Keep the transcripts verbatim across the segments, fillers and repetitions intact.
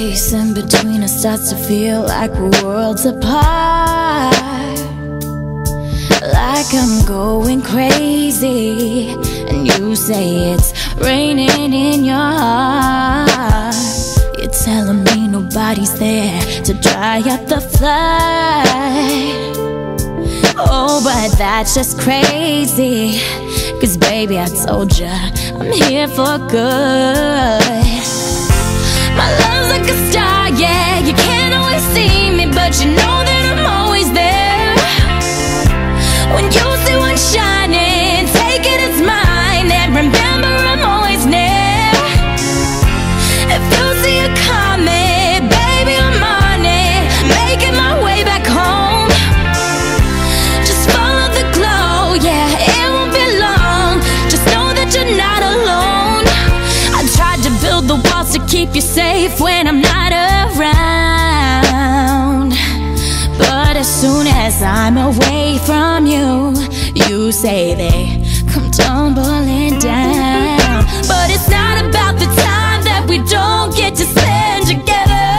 space in between us starts to feel like we're worlds apart. Like I'm going crazy, and you say it's raining in your heart. You're telling me nobody's there to dry up the flood. Oh, but that's just crazy, 'cause baby, I told ya I'm here for good. My love's like a star, yeah. You can't always see me, but you know that I'm always there. When you see one shining, take it as mine, and remember I'm always near. If you see it coming, baby, I'm on it, making my way back home. Just follow the glow, yeah, it won't be long. Just know that you're not alone. I tried to build the walls to keep you safe when I'm not around, but as soon as I'm away from you, you say they come tumbling down. But it's not about the time that we don't get to spend together.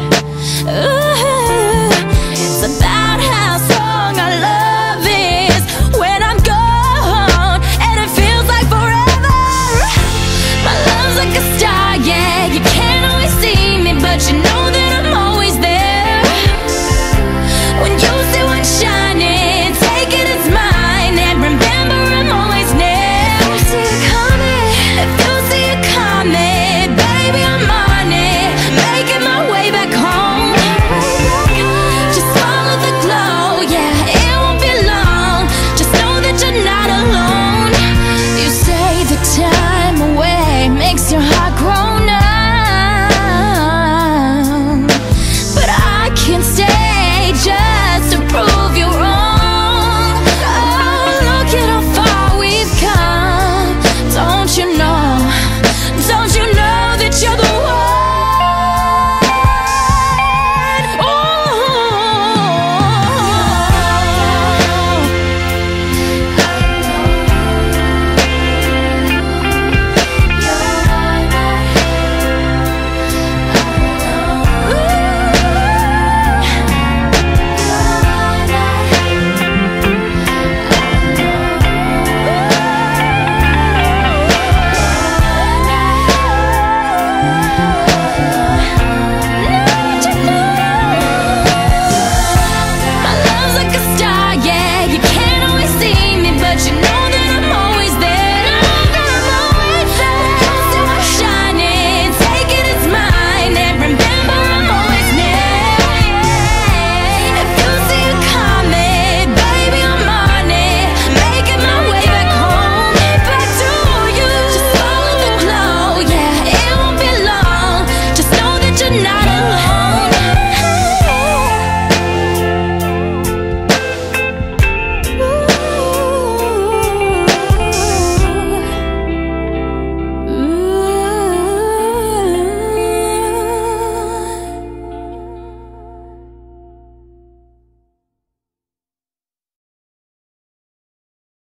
Ooh, it's about how strong our love is when I'm gone, and it feels like forever. My love's like a star, yeah. You can't always see me, but you know